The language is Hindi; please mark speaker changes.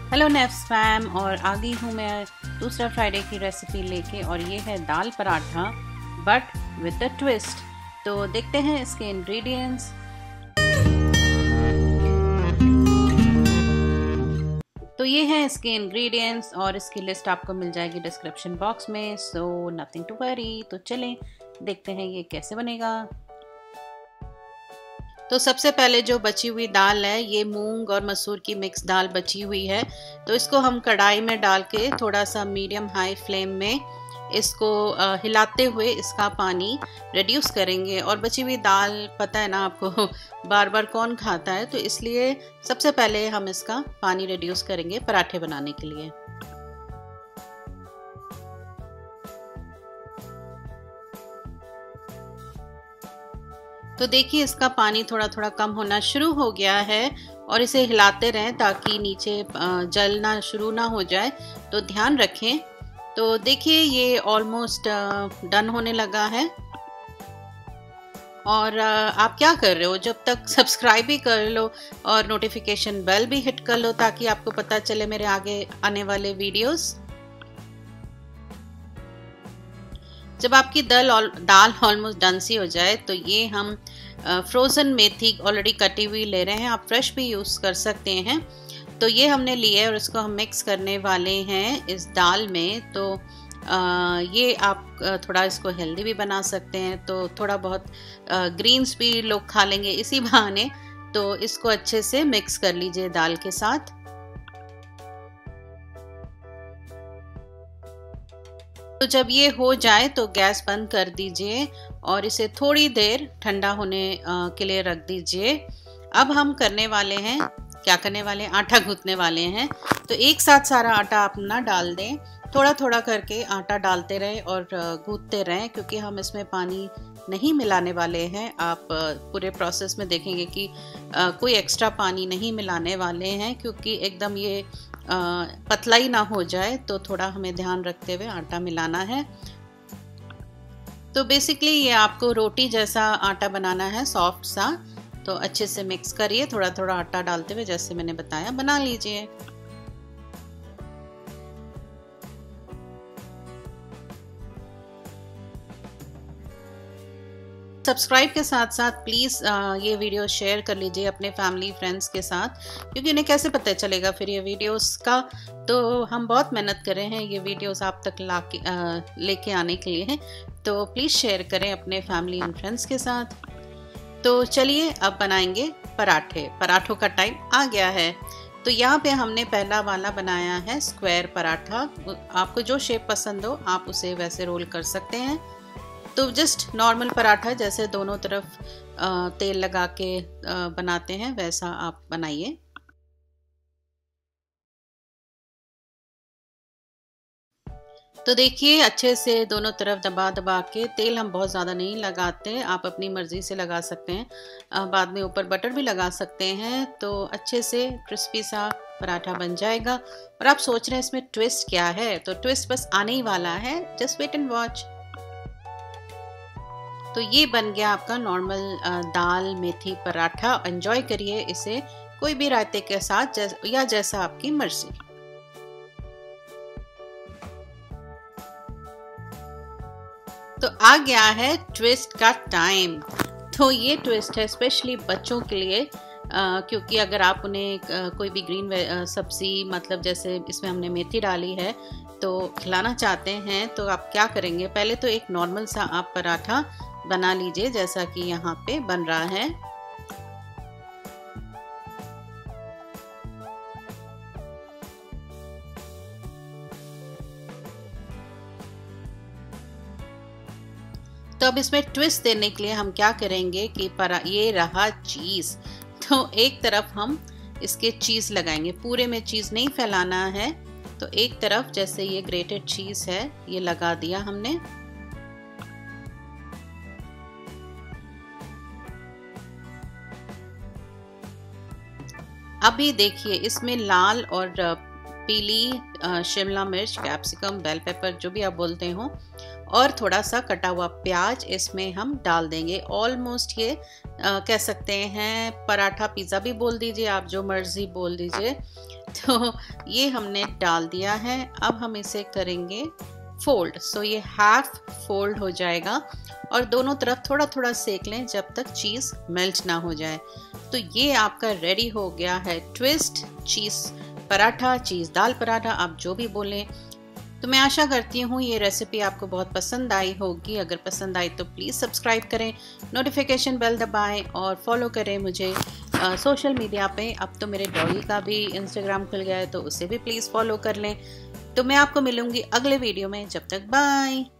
Speaker 1: हेलो नेव्स फैम, और आ गई हूँ मैं दूसरा फ्राइडे की रेसिपी लेके, और ये है दाल paratha but with a twist. तो देखते हैं इसके इंग्रेडिएंट्स। तो ये हैं इसके इंग्रेडिएंट्स और इसकी लिस्ट आपको मिल जाएगी डिस्क्रिप्शन बॉक्स में, सो नथिंग टू वरी। तो चलें देखते हैं ये कैसे बनेगा। तो सबसे पहले जो बची हुई दाल है, ये मूंग और मसूर की मिक्स दाल बची हुई है। तो इसको हम कढ़ाई में डाल के थोड़ा सा मीडियम हाई फ्लेम में इसको हिलाते हुए इसका पानी रिड्यूस करेंगे। और बची हुई दाल पता है ना आपको बार बार कौन खाता है, तो इसलिए सबसे पहले हम इसका पानी रिड्यूस करेंगे पराठे बनाने के लिए। तो देखिए इसका पानी थोड़ा थोड़ा कम होना शुरू हो गया है, और इसे हिलाते रहें ताकि नीचे जलना शुरू ना हो जाए, तो ध्यान रखें। तो देखिए ये ऑलमोस्ट डन होने लगा है। और आप क्या कर रहे हो, जब तक सब्सक्राइब भी कर लो और नोटिफिकेशन बेल भी हिट कर लो ताकि आपको पता चले मेरे आगे आने वाले वीडियोस। जब आपकी दाल ऑलमोस्ट डन सी हो जाए, तो ये हम फ्रोज़न मेथी ऑलरेडी कटी हुई ले रहे हैं। आप फ्रेश भी यूज़ कर सकते हैं। तो ये हमने लिए है और इसको हम मिक्स करने वाले हैं इस दाल में। तो ये आप थोड़ा इसको हेल्दी भी बना सकते हैं, तो थोड़ा बहुत ग्रीन्स भी लोग खा लेंगे इसी बहाने। तो इसको अच्छे से मिक्स कर लीजिए दाल के साथ। तो जब ये हो जाए तो गैस बंद कर दीजिए और इसे थोड़ी देर ठंडा होने के लिए रख दीजिए। अब हम करने वाले हैं, क्या करने वाले हैं, आटा गूंथने वाले हैं। तो एक साथ सारा आटा आप ना डाल दें, थोड़ा थोड़ा करके आटा डालते रहें और गूंथते रहें, क्योंकि हम इसमें पानी नहीं मिलाने वाले हैं। आप पूरे प्रोसेस में देखेंगे कि कोई एक्स्ट्रा पानी नहीं मिलाने वाले हैं, क्योंकि एकदम ये पतला ही ना हो जाए। तो थोड़ा हमें ध्यान रखते हुए आटा मिलाना है। तो बेसिकली ये आपको रोटी जैसा आटा बनाना है, सॉफ्ट सा। तो अच्छे से मिक्स करिए, थोड़ा थोड़ा आटा डालते हुए, जैसे मैंने बताया बना लीजिए। सब्सक्राइब के साथ साथ प्लीज़ ये वीडियो शेयर कर लीजिए अपने फैमिली फ्रेंड्स के साथ, क्योंकि उन्हें कैसे पता चलेगा फिर ये वीडियोस का। तो हम बहुत मेहनत कर रहे हैं ये वीडियोस आप तक लेके आने के लिए हैं। तो प्लीज़ शेयर करें अपने फैमिली एंड फ्रेंड्स के साथ। तो चलिए अब बनाएंगे पराठे। पराठों का टाइम आ गया है। तो यहाँ पे हमने पहला वाला बनाया है स्क्वायर पराठा। आपको जो शेप पसंद हो आप उसे वैसे रोल कर सकते हैं। तो जस्ट नॉर्मल पराठा जैसे दोनों तरफ तेल लगा के बनाते हैं, वैसा आप बनाइए। तो देखिए अच्छे से दोनों तरफ दबा दबा के, तेल हम बहुत ज़्यादा नहीं लगाते, आप अपनी मर्ज़ी से लगा सकते हैं। बाद में ऊपर बटर भी लगा सकते हैं। तो अच्छे से क्रिस्पी सा पराठा बन जाएगा। और आप सोच रहे हैं इसमें ट्विस्ट क्या है, तो ट्विस्ट बस आने ही वाला है, जस्ट वेट एंड वॉच। तो ये बन गया आपका नॉर्मल दाल मेथी पराठा। एंजॉय करिए इसे कोई भी रायते के साथ या जैसा आपकी मर्जी। तो आ गया है ट्विस्ट का टाइम। तो ये ट्विस्ट है स्पेशली बच्चों के लिए, क्योंकि अगर आप उन्हें कोई भी ग्रीन सब्जी, मतलब जैसे इसमें हमने मेथी डाली है, तो खिलाना चाहते हैं, तो आप क्या करेंगे, पहले तो एक नॉर्मल सा आप पराठा बना लीजिए जैसा कि यहाँ पे बन रहा है। तो अब इसमें ट्विस्ट देने के लिए हम क्या करेंगे कि ये रहा चीज़। तो एक तरफ हम इसके चीज़ लगाएंगे, पूरे में चीज़ नहीं फैलाना है। तो एक तरफ जैसे ये ग्रेटेड चीज़ है ये लगा दिया हमने। अभी देखिए इसमें लाल और पीली शिमला मिर्च, कैप्सिकम, बेल पेपर, जो भी आप बोलते हो, और थोड़ा सा कटा हुआ प्याज इसमें हम डाल देंगे। ऑलमोस्ट ये कह सकते हैं पराठा पिज़्ज़ा भी बोल दीजिए आप, जो मर्ज़ी बोल दीजिए। तो ये हमने डाल दिया है। अब हम इसे करेंगे फोल्ड। सो ये हाफ फोल्ड हो जाएगा और दोनों तरफ थोड़ा थोड़ा सेक लें जब तक चीज़ मेल्ट ना हो जाए। तो ये आपका रेडी हो गया है ट्विस्ट चीज़ पराठा, चीज़ दाल पराठा, आप जो भी बोलें। तो मैं आशा करती हूँ ये रेसिपी आपको बहुत पसंद आई होगी। अगर पसंद आई तो प्लीज़ सब्सक्राइब करें, नोटिफिकेशन बेल दबाएं और फॉलो करें मुझे सोशल मीडिया पे। अब तो मेरे डॉगी का भी इंस्टाग्राम खुल गया है, तो उसे भी प्लीज़ फॉलो कर लें। तो मैं आपको मिलूँगी अगले वीडियो में। जब तक बाय।